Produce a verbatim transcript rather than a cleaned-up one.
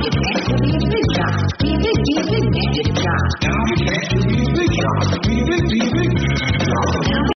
you can't give me a big shot. Be big, be a big man, just shot. Now you can't give me a big shot. Be big, be